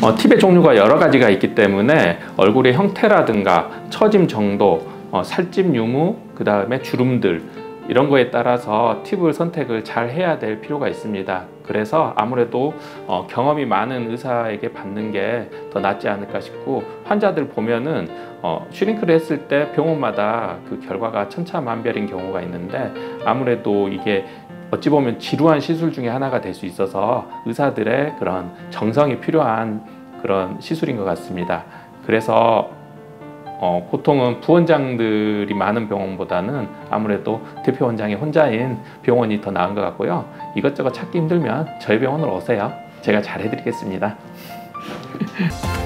팁의 종류가 여러 가지가 있기 때문에 얼굴의 형태라든가 처짐 정도, 살집 유무, 그 다음에 주름들 이런 거에 따라서 팁을 선택을 잘 해야 될 필요가 있습니다. 그래서 아무래도 경험이 많은 의사에게 받는 게 더 낫지 않을까 싶고, 환자들 보면은 슈링크를 했을 때 병원마다 그 결과가 천차만별인 경우가 있는데, 아무래도 이게 어찌 보면 지루한 시술 중에 하나가 될 수 있어서 의사들의 그런 정성이 필요한 그런 시술인 것 같습니다. 그래서 보통은 부원장들이 많은 병원보다는 아무래도 대표 원장이 혼자인 병원이 더 나은 것 같고요. 이것저것 찾기 힘들면 저희 병원으로 오세요. 제가 잘 해드리겠습니다.